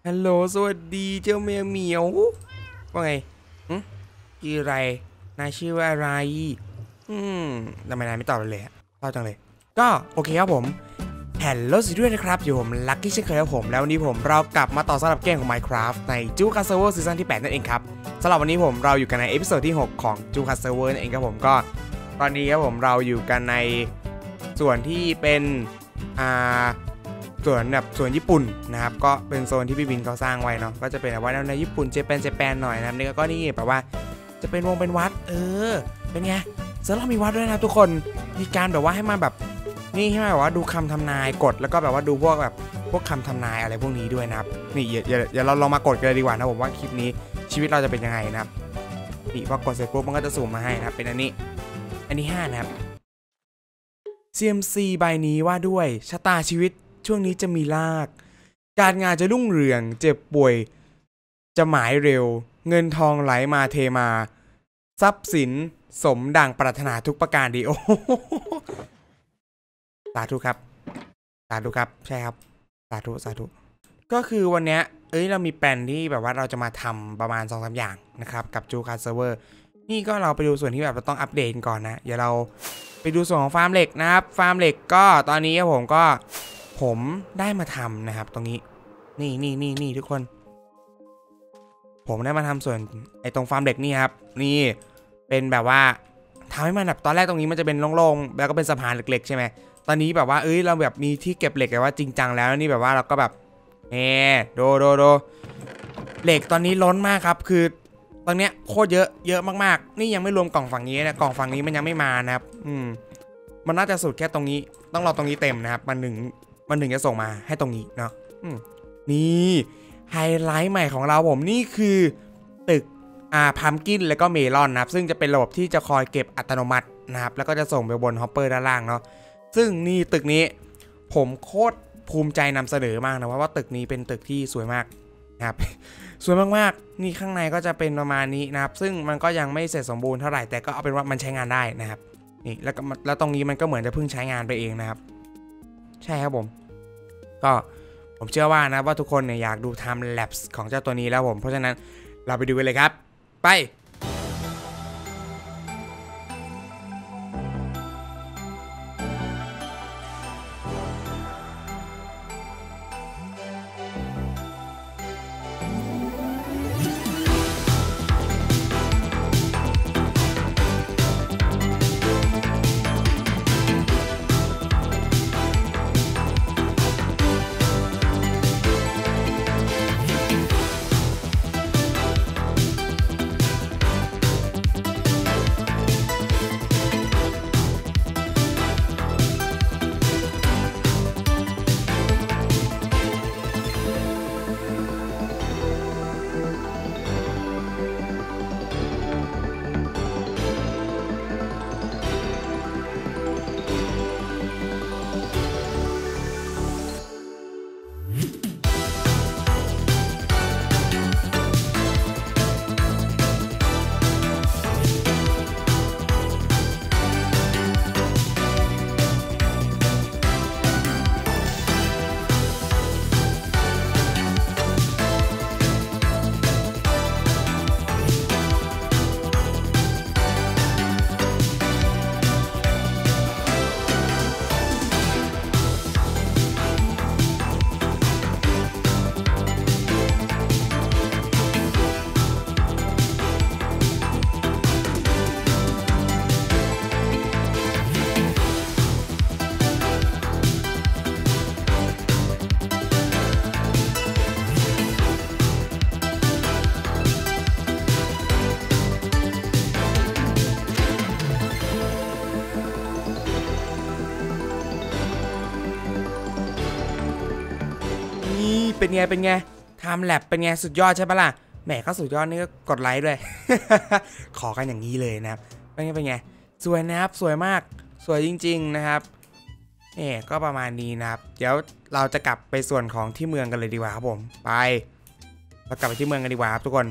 ฮัลโหลสวัสดีเจ้าแมวเหมียวว่าไงชื่ออะไรนายชื่อว่าอะไรทำไมนายไม่ตอบเลยเศร้าจังเลยก็โอเคครับผมแฮลโหลสิด้วยนะครับอยู่ผมลัคกี้เช่นเคยครับผมแล้ววันนี้เรากลับมาต่อสำหรับเกมของ Minecraft ในจูคัสเซิร์ฟเวอร์ซีซั่นที่8นั่นเองครับสำหรับวันนี้เราอยู่กันในเอพิโซดที่6ของจูคัสเซิร์ฟเวอร์นั่นเองครับผมก็ตอนนี้ครับเราอยู่กันในส่วนที่เป็นส่วนญี่ปุ่นนะครับก็เป็นโซนที่พี่บินเขาสร้างไว้เนาะก็จะเป็นแบบว่าในญี่ปุ่นเจแปนหน่อยนะนี่ก็นี่แบบว่าจะเป็นเป็นวัดเป็นไงเซิร์ฟเรามีวัดด้วยนะทุกคนมีการแบบว่าให้มาแบบนี่ให้มาแบบว่าดูคำทำนายกดแล้วก็แบบว่าดูพวกคำทำนายอะไรพวกนี้ด้วยนะครับนี่อย่าเราลองมากดกันเลยดีกว่านะผมว่าคลิปนี้ชีวิตเราจะเป็นยังไงนะครับนี่พอกดเสร็จปุ๊บมันก็จะสุ่มมาให้นะครับเป็นอันนี้5นะครับ CMC ใบนี้ว่าด้วยชะตาชีวิตช่วงนี้จะมีลากการงานจะรุ่งเรืองเจ็บป่วยจะหมายเร็วเงินทองไหลมาเทมาทรัพย์สินสมดังปรารถนาทุกประการดีโอ้สาธุครับสาธุครับใช่ครับสาธุก็คือวันนี้เรามีแปลนที่แบบว่าเราจะมาทำประมาณ 2-3 อย่างนะครับกับจูคัสเซิร์ฟเวอร์นี่ก็เราไปดูส่วนที่แบบเราต้องอัปเดตก่อนนะเดี๋ยวเราไปดูส่วนของฟาร์มเหล็กนะครับฟาร์มเหล็กก็ตอนนี้ผมได้มาทำนะครับตรงนี้นี่ทุกคนผมได้มาทำส่วนตรงฟาร์มเหล็กนี่ครับนี่เป็นแบบว่าทำให้มันแบบตอนแรกตรงนี้มันจะเป็นโล่งๆแล้วก็เป็นสะพานเล็กๆใช่ไหมตอนนี้แบบว่าเราแบบมีที่เก็บเหล็กแบบว่าจริงจังแล้วนี่แบบว่าเราก็แบบโดเหล็กตอนนี้ล้นมากครับคือตอนเนี้ยโคตรเยอะมากๆนี่ยังไม่รวมกล่องฝั่งนี้นะกล่องฝั่งนี้มันยังไม่มานะครับมันน่าจะสุดแค่ตรงนี้ต้องรอตรงนี้เต็มนะครับมันถึงจะส่งมาให้ตรงนี้เนาะนี่ไฮไลท์ใหม่ของเราผมนี่คือตึกพัมกินแล้วก็เมลอนนะครับซึ่งจะเป็นระบบที่จะคอยเก็บอัตโนมัตินะครับแล้วก็จะส่งไปบนฮอปเปอร์ด้านล่างเนาะซึ่งนี่ตึกนี้ผมโคตรภูมิใจนำเสนอมากนะว่าตึกนี้เป็นตึกที่สวยมากนะครับ สวยมากๆนี่ข้างในก็จะเป็นประมาณนี้นะครับซึ่งมันก็ยังไม่เสร็จสมบูรณ์เท่าไหร่แต่ก็เอาเป็นว่ามันใช้งานได้นะครับนี่แล้วตรงนี้มันก็เหมือนจะเพิ่งใช้งานไปเองนะครับใช่ครับก็ผมเชื่อว่านะว่าทุกคนเนี่ยอยากดู Time Lapse ของเจ้าตัวนี้แล้วเพราะฉะนั้นเราไปดูกันเลยครับไปเป็นไงไทม์แลปเป็นไงสุดยอดใช่ปะล่ะแหมเขาสุดยอดนี่ก็กดไลค์ด้วย ขอกันอย่างนี้เลยนะครับเป็นไงสวยนะครับสวยมากสวยจริงๆนะครับก็ประมาณนี้นะครับเดี๋ยวเราจะกลับไปส่วนของที่เมืองกันเลยดีกว่าครับผมไปเรากลับไปที่เมืองกันดีกว่าครับทุกคน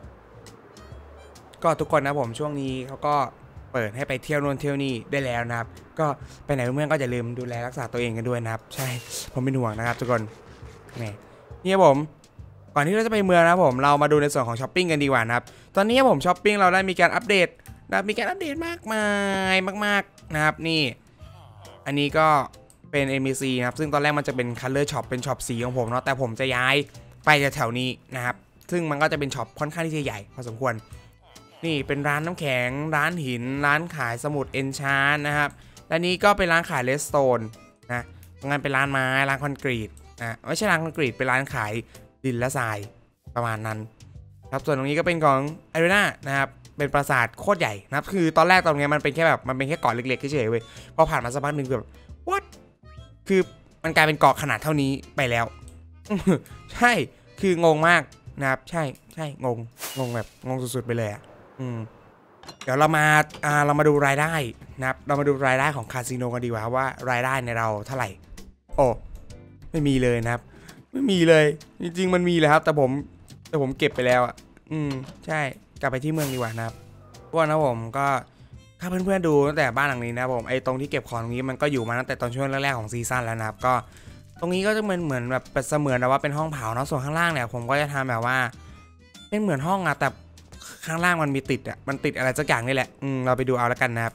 ก็ทุกคนนะผมช่วงนี้เขาก็เปิดให้ไปเที่ยวนู่นเที่ยวนี่ได้แล้วนะครับก็ไปไหนเพื่อนก็อย่าลืมดูแลรักษาตัวเองกันด้วยนะครับใช่ผมเป็นห่วงนะครับทุกคนนี่ผมก่อนที่เราจะไปเมืองนะผมเรามาดูในส่วนของช้อปปิ้งกันดีกว่านะครับตอนนี้ผมช้อปปิ้งเราได้มีการอัปเดตนะมีการอัปเดตมากมายมากๆนะครับนี่อันนี้ก็เป็น NPC นะครับซึ่งตอนแรกมันจะเป็น Color Shop เป็นช็อปสีของผมเนาะแต่ผมจะย้ายไปแถวนี้นะครับซึ่งมันก็จะเป็นช็อปค่อนข้างที่จะใหญ่พอสมควรนี่เป็นร้านน้ำแข็งร้านหินร้านขายสมุดเอนชานนะครับและนี้ก็เป็นร้านขายเลสโตนนะงานเป็นร้านไม้ร้านคอนกรีตนะไม่ใช่ร้านคอนกรีตเป็นร้านขายดินและทรายประมาณนั้นครับส่วนตรงนี้ก็เป็นของไอรีนานะครับเป็นปราสาทโคตรใหญ่นะครับคือตอนแรกตรงนี้มันเป็นแค่แบบมันเป็นแค่เกาะเล็กๆเฉยๆเว้ยพอผ่านมาสักพักหนึ่งแบบ what คือมันกลายเป็นเกาะขนาดเท่านี้ไปแล้ว ใช่คืองงมากนะครับใช่งงแบบงงสุดๆไปเลยอ่ะเดี๋ยวเรามาดูรายได้นะครับเรามาดูรายได้ของคาสิโนกันดีกว่าว่ารายได้ในเราเท่าไหร่โอ้ไม่มีเลยนะครับไม่มีเลยจริงๆมันมีเลยครับแต่ผมเก็บไปแล้วอ่ะใช่กลับไปที่เมืองดีกว่านะครับพวกนะผมก็ถ้าเพื่อนๆดูตั้งแต่บ้านหลังนี้นะผมไอ้ตรงที่เก็บของตรงนี้มันก็อยู่มาตั้งแต่ตอนช่วงแรกๆของซีซั่นแล้วนะครับก็ตรงนี้ก็จะเหมือนแบบเสมือนนะว่าเป็นห้องเผาเนาะส่วนข้างล่างเนี่ยผมก็จะทำแบบว่าเป็นเหมือนห้องอะแต่ข้างล่างมันมีติดอะมันติดอะไรสักอย่างนี่แหละเราไปดูเอาแล้วกันนะครับ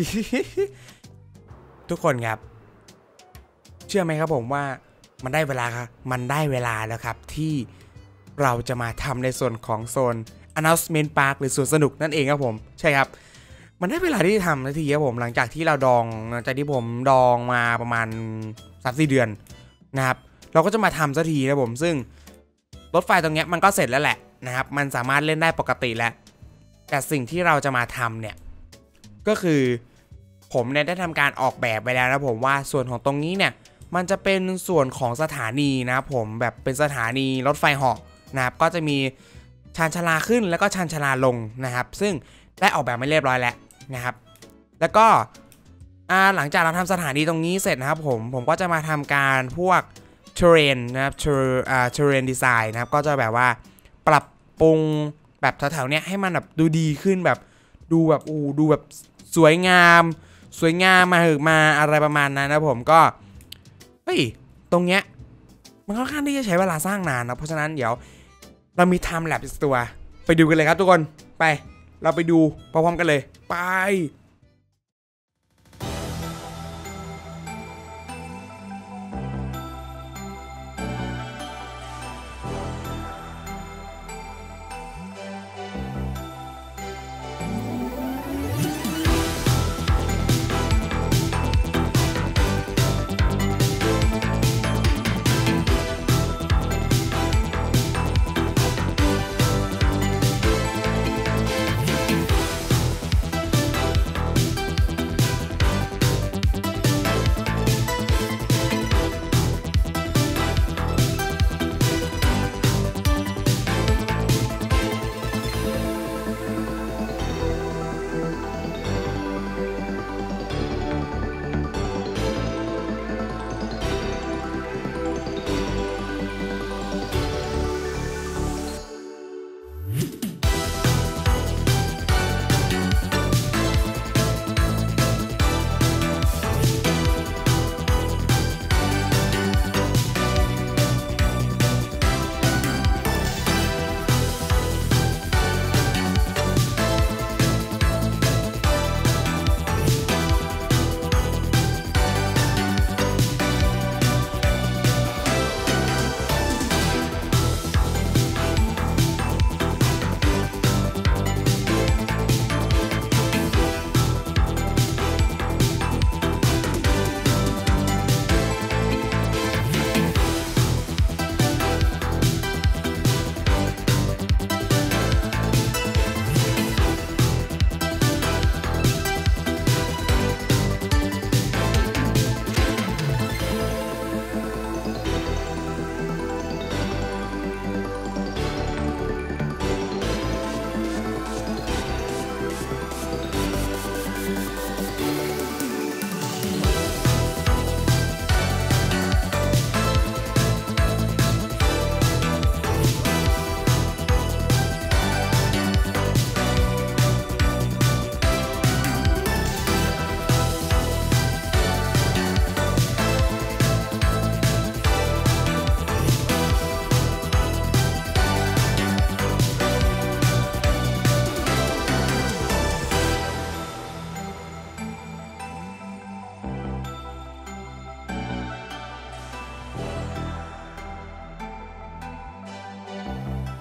ทุกคนครับเชื่อไหมครับผมว่ามันได้เวลาครับมันได้เวลาแล้วครับที่เราจะมาทำในส่วนของโซน announcement park หรือสวนสนุกนั่นเองครับผมใช่ครับมันได้เวลาที่จะทำนาทีครับผมหลังจากที่ผมดองมาประมาณ 3-4 เดือนนะครับเราก็จะมาทำสักทีนะผมซึ่งรถไฟตรงนี้มันก็เสร็จแล้วแหละนะครับมันสามารถเล่นได้ปกติแล้วแต่สิ่งที่เราจะมาทำเนี่ยก็คือผมเนี่ยได้ทำการออกแบบไปแล้วนะผมว่าส่วนของตรงนี้เนี่ยมันจะเป็นส่วนของสถานีนะครับผมแบบเป็นสถานีรถไฟเหาะนะครับก็จะมีชานชาลาขึ้นแล้วก็ชานชาลาลงนะครับซึ่งได้ออกแบบมาเรียบร้อยแล้วนะครับแล้วก็หลังจากเราทำสถานีตรงนี้เสร็จนะครับผมก็จะมาทำการพวก terrain นะครับ terrain design นะครับก็จะแบบว่าปรับปรุงแบบแถวๆเนี้ยให้มันแบบดูดีขึ้นแบบดูแบบสวยงามมาอะไรประมาณนั้นนะผมก็เฮ้ยตรงเนี้ยมันค่อนข้างที่จะใช้เวลาสร้างนานนะเพราะฉะนั้นเดี๋ยวเรามี time lapse ตัวไปดูกันเลยครับทุกคนไปเราไปดูพร้อมๆกันเลยไป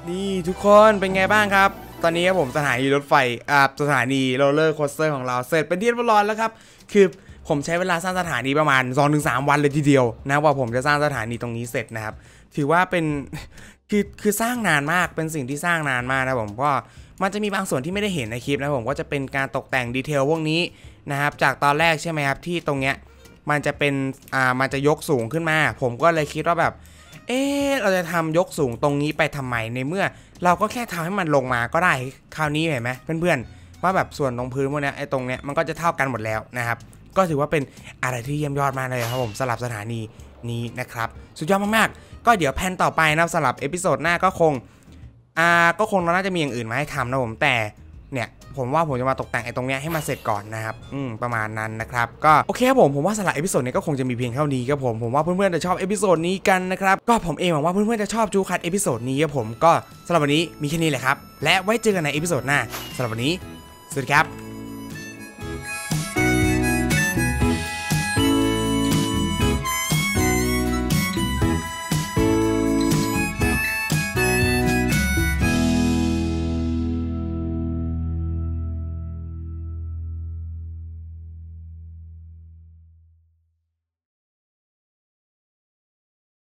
นี่ทุกคนเป็นไงบ้างครับตอนนี้ผมสถานีรถไฟสถานีโรลเลอร์โคสเตอร์ของเราเสร็จเป็นที่เรียบร้อยแล้วครับคือผมใช้เวลาสร้างสถานีประมาณ 2-3 วันเลยทีเดียวนะว่าผมจะสร้างสถานีตรงนี้เสร็จนะครับถือว่าเป็นคือสร้างนานมากเป็นสิ่งที่สร้างนานมากนะผมก็มันจะมีบางส่วนที่ไม่ได้เห็นในคลิปนะผมก็จะเป็นการตกแต่งดีเทลพวกนี้นะครับจากตอนแรกใช่ไหมครับที่ตรงเนี้ยมันจะเป็นมันจะยกสูงขึ้นมาผมก็เลยคิดว่าแบบเราจะทำยกสูงตรงนี้ไปทำไมในเมื่อเราก็แค่ทำให้มันลงมาก็ได้คราวนี้เห็นไหมเพื่อนๆว่าแบบส่วนตรงพื้นพวกนี้ตรงเนี้ยมันก็จะเท่ากันหมดแล้วนะครับก็ถือว่าเป็นอะไรที่เยี่ยมยอดมากเลยครับผมสำหรับสถานีนี้นะครับสุดยอดมากๆก็เดี๋ยวแผนต่อไปนะสำหรับเอพิโซดหน้าก็คงเราน่าจะมีอย่างอื่นมาให้ทำนะผมแต่เนี่ยผมว่าผมจะมาตกแต่งตรงเนี้ยให้มันเสร็จก่อนนะครับประมาณนั้นนะครับก็โอเคครับผมว่าสำหรับเอพิโซดนี้ก็คงจะมีเพียงเท่านี้ครับผมว่าเพื่อนๆจะชอบเอพิโซดนี้กันนะครับก็ผมเองหวังว่าเพื่อนๆจะชอบจูคัทเอพิโซดนี้ครับผมก็สำหรับวันนี้มีแค่นี้แหละครับและไว้เจอกันในเอพิโซดหน้าสำหรับวันนี้สวัสดีครับ